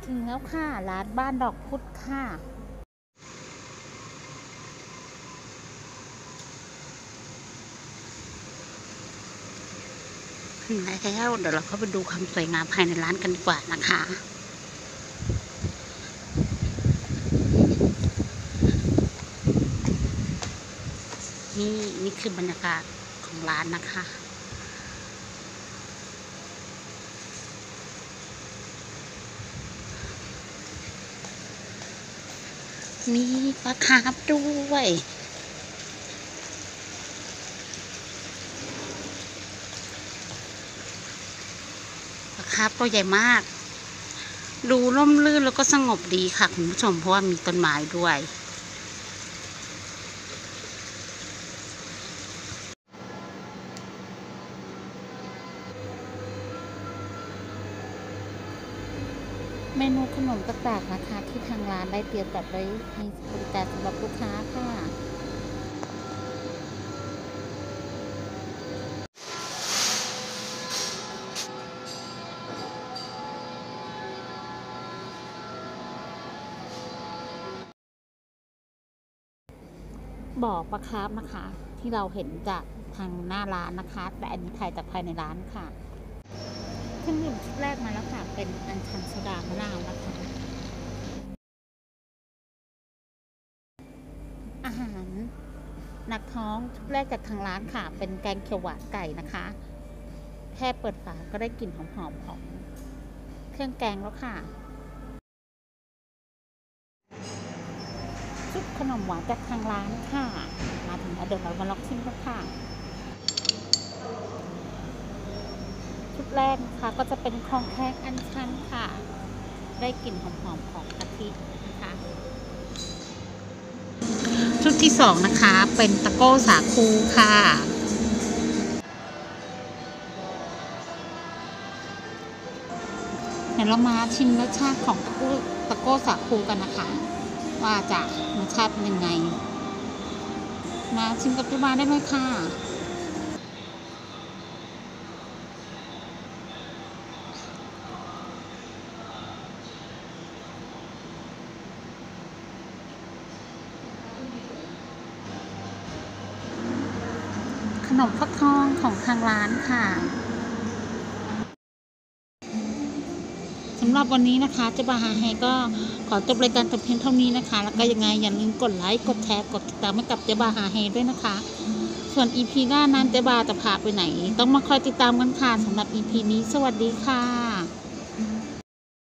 ถึงแล้วค่ะร้านบ้านดอกพุธค่ะถึงแล้วเดี๋ยวเราเข้าไปดูความสวยงามภายในร้านกันดีกว่านะคะนี่คือบรรยากาศของร้านนะคะมีปลาคาร์ฟด้วยปลาคาร์ฟตัวใหญ่มากดูร่มรื่นแล้วก็สงบดีค่ะคุณผู้ชมเพราะว่ามีต้นไม้ด้วยเมนูขนมแปลกๆนะคะที่ทางร้านได้เตรียมจัดไว้ให้บริการสำหรับลูกค้าค่ะบ่อปลาคาร์ฟนะคะที่เราเห็นจากทางหน้าร้านนะคะแต่อันนี้ถ่ายจากภายในร้านค่ะเครื่องดื่มชุดแรกมาแล้วค่ะเป็นอัญชันโซดามะนาวนะคะอาหารหนักท้องชุดแรกจากทางร้านค่ะเป็นแกงเขียวหวานไก่นะคะแค่เปิดฝาก็ได้กลิ่นหอมๆของเครื่องแกงแล้วค่ะชุดขนมหวานจากทางร้านค่ะมาถึงแล้วเดี๋ยวเรามาลองชิมกันค่ะชุดแรกนะคะก็จะเป็นคองแคกอัญชันค่ะได้กลิ่นหอมๆของกะทินะคะชุดที่สองนะคะเป็นตะโก้สาคูค่ะเดี๋ยวเรามาชิมรสชาติของตะโก้สาคูกันนะคะว่าจะรสชาติเป็นยังไงมาชิมกับพี่บาได้ไหมค่ะขนมฟักทองของทางร้านค่ะสำหรับวันนี้นะคะเจ๊บาฮาเฮก็ขอจบรายการแต่เพียงเท่านี้นะคะแล้วก็ยังไงอย่าลืมกดไลค์กดแชร์กดติดตามให้กับเจ๊บาฮาเฮด้วยนะคะส่วน EP หน้านั้นเจ๊บาจะพาไปไหนต้องมาคอยติดตามกันค่ะสำหรับ EP นี้สวัสดีค่ะ